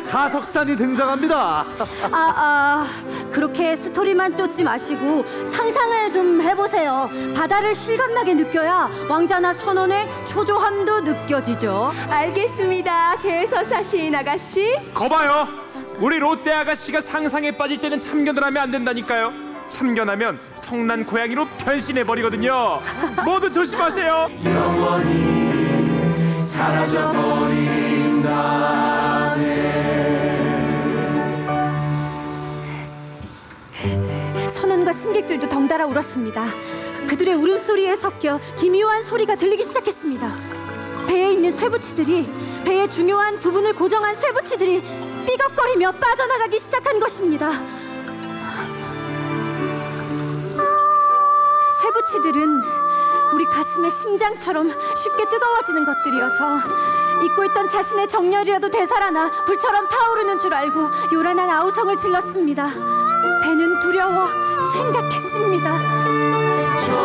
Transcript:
사석산이 등장합니다. 그렇게 스토리만 쫓지 마시고 상상을 좀 해보세요. 바다를 실감나게 느껴야 왕자나 선원의 초조함도 느껴지죠. 알겠습니다, 대서사신 아가씨. 거봐요, 우리 롯데 아가씨가 상상에 빠질 때는 참견을 하면 안 된다니까요. 참견하면 성난 고양이로 변신해버리거든요. 모두 조심하세요. 영원히 사라져버린다네. 선원과 승객들도 덩달아 울었습니다. 그들의 울음소리에 섞여 기묘한 소리가 들리기 시작했습니다. 배에 있는 쇠붙이들이, 배의 중요한 부분을 고정한 쇠붙이들이 삐걱거리며 빠져나가기 시작한 것입니다. 쇠붙이들은 우리 가슴의 심장처럼 쉽게 뜨거워지는 것들이어서 잊고 있던 자신의 정열이라도 되살아나 불처럼 타오르는 줄 알고 요란한 아우성을 질렀습니다. 배는 두려워 생각했습니다.